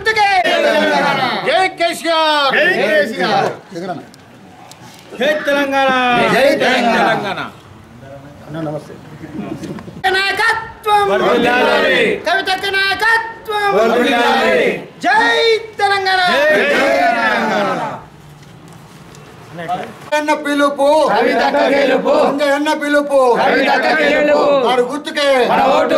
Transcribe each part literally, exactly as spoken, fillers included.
గుర్తుకే జై కేసీఆర్ జై కేసీఆర్ జై తెలంగాణ జై తెలంగాణ నమస్తే నాయకత్వం వర్ధిల్లాలి కవితక్క నాయకత్వం వర్ధిల్లాలి జై తెలంగాణ జై తెలంగాణ అన్న పిలుపు కవితక్క గెలుపు అన్న పిలుపు కవితక్క గెలుపు కారు గుర్తుకే మన ఓటు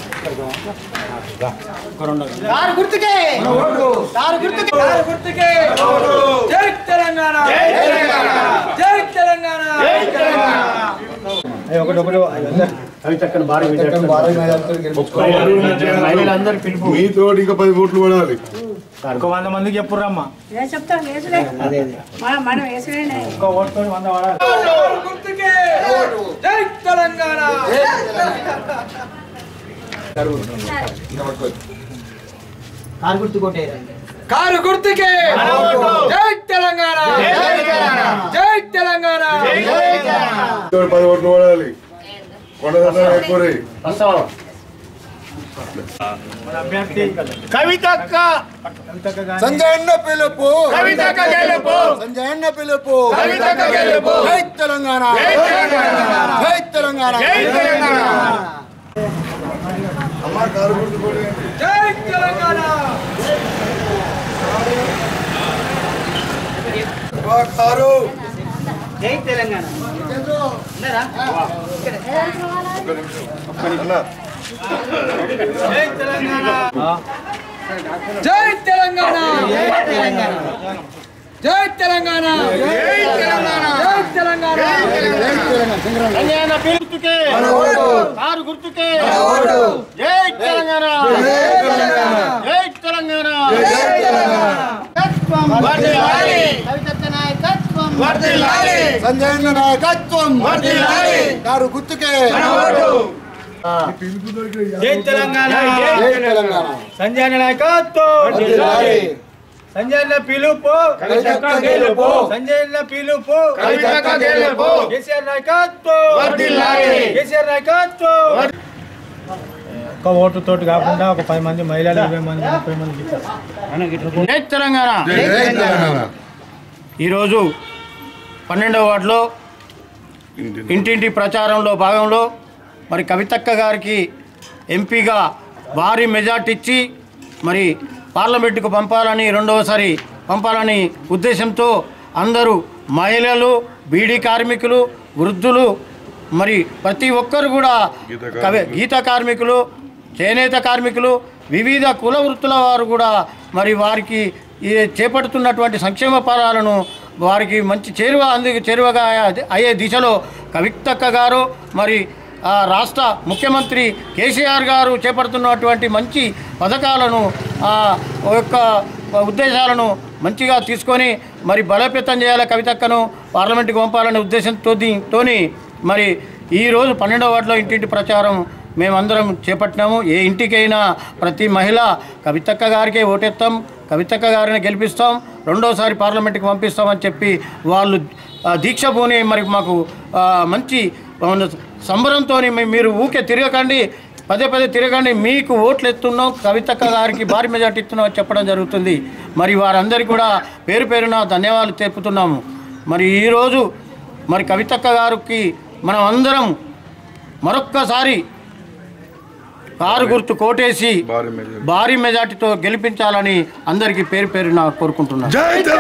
కారు గుర్తుకే మన ఓటు కారు గుర్తుకే కారు గుర్తుకే మన ఓటు జై తెలంగాణ జై తెలంగాణ జై తెలంగాణ జై తెలంగాణ ఏ ఒకటి ఒకటి కవితక్కను భారీ విజయం భారీ విజయం మహిళలందరూ పిలుపు మీతో ఇంకా పది ఓట్లు పడాలి ఒక వంద మందికి చెప్పురమ్మా చెప్తాం వేసులే అదే మనం వేసులేనే ఒక ఓటుతో వంద పడాలి గుర్తుకే జై తెలంగాణ కారు గుర్తు కొట్టేరా కారు గుర్తుకే జై తెలంగాణ జై తెలంగాణ జై తెలంగాణ పది ఓట్లు పడాలి కవితక్క సంజయ్ అన్న పిలుపు కవితక్క గెలుపు సంజయ్ అన్న పిలుపు కవితక్క గెలుపు జై తెలంగాణ జై తెలంగాణ జై తెలంగాణ జై తెలంగాణ అమ్మ కారు గుర్తు జై తెలంగాణ వా కారు జై తెలంగాణ ఉన్నారా జై తెలంగాణ జై తెలంగాణ జై తెలంగాణ జై తెలంగాణ జై తెలంగాణ జై తెలంగాణ తెలంగాణ పిలుపుకే కారు గుర్తుకే జై తెలంగాణ జై తెలంగాణ జై తెలంగాణ జై తెలంగాణ వర్ధిల్లాలి కవితక్క నాయకత్వం వర్ధిల్లాలి సంజయ్ అన్న నాయకత్వం వర్ధిల్లాలి కారు గుర్తుకే జై తెలంగాణ జై తెలంగాణ సంజయ్ నాయకత్వం వర్ధిల్లాలి సంజయ్ పిలుపు కవితక్క గెలుపు సంజయ్ పిలుపు కవితక్క గెలుపు కేసీఆర్ నాయకత్వం వర్ధిల్లాలి కేసీఆర్ నాయకత్వం ఒక ఓటు తోటి కాకుండా ఒక పది మంది మహిళలు ఇరవై మంది ముప్పై మంది జై తెలంగాణ జై తెలంగాణ ఈరోజు పన్నెండవ వార్డులో ఇంటింటి ప్రచారంలో భాగంలో మరి కవితక్క గారికి ఎంపీగా భారీ మెజార్టీ ఇచ్చి మరి పార్లమెంటుకు పంపాలని రెండవసారి పంపాలని ఉద్దేశంతో అందరూ మహిళలు బీడీ కార్మికులు వృద్ధులు మరి ప్రతి ఒక్కరు కూడా కవి గీత కార్మికులు చేనేత కార్మికులు వివిధ కుల వృత్తుల వారు కూడా మరి వారికి చేపడుతున్నటువంటి సంక్షేమ ఫలాలను వారికి మంచి చేరువ అందుకు చేరువగా అయ్యే దిశలో కవితక్క గారు మరి రాష్ట్ర ముఖ్యమంత్రి కేసీఆర్ గారు చేపడుతున్నటువంటి మంచి పథకాలను యొక్క ఉద్దేశాలను మంచిగా తీసుకొని మరి బలోపేతం చేయాలి కవితక్కను పార్లమెంటుకు పంపాలనే ఉద్దేశంతో తోని మరి ఈరోజు పన్నెండవ వార్డులో ఇంటింటి ప్రచారం మేమందరం చేపట్టినాము. ఏ ఇంటికైనా ప్రతి మహిళ కవితక్క గారికే ఓటేస్తాం, కవితక్క గారిని గెలిపిస్తాం, రెండోసారి పార్లమెంటుకి పంపిస్తామని చెప్పి వాళ్ళు దీక్ష పూని మరి మాకు మంచి సంబరంతో మీరు ఊకే తిరగకండి, పదే పదే తిరగండి, మీకు ఓట్లు ఎత్తున్నాం, కవితక్క గారికి భారీ మెజార్టీ ఇస్తున్నాం చెప్పడం జరుగుతుంది. మరి వారందరికీ కూడా పేరు పేరున ధన్యవాదాలు తెలుపుతున్నాము. మరి ఈరోజు మరి కవితక్క గారికి మనం అందరం మరొక్కసారి కారు గుర్తు కోటేసి భారీ మెజార్టీతో గెలిపించాలని అందరికీ పేరు పేరున కోరుకుంటున్నాను.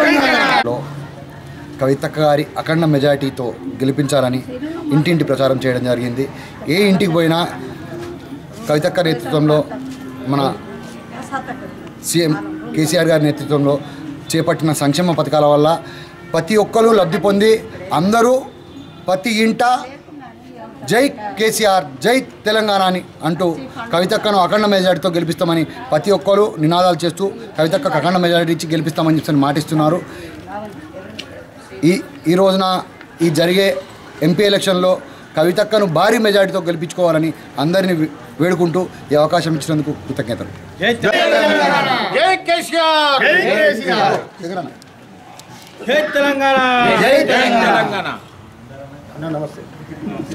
కవితక్క గారి అఖండ మెజార్టీతో గెలిపించాలని ఇంటింటి ప్రచారం చేయడం జరిగింది. ఏ ఇంటికి పోయినా కవితక్క నేతృత్వంలో మన సీఎం కేసీఆర్ గారి నేతృత్వంలో చేపట్టిన సంక్షేమ పథకాల వల్ల ప్రతి ఒక్కరూ లబ్ధి పొంది అందరూ ప్రతి ఇంట జై కేసీఆర్ జై తెలంగాణ అని అంటూ కవితక్కను అఖండ మెజార్టీతో గెలిపిస్తామని ప్రతి ఒక్కరూ నినాదాలు చేస్తూ కవితక్కకు అఖండ మెజార్టీ ఇచ్చి గెలిపిస్తామని చెప్పి మాటిస్తున్నారు. ఈ ఈ రోజున ఈ జరిగే ఎంపీ ఎలక్షన్లో కవితక్కను భారీ మెజార్టీతో గెలిపించుకోవాలని అందరినీ వేడుకుంటూ ఈ అవకాశం ఇచ్చినందుకు కృతజ్ఞతలు. జై కేసీఆర్ జై తెలంగాణ జై తెలంగాణ. నమస్తే.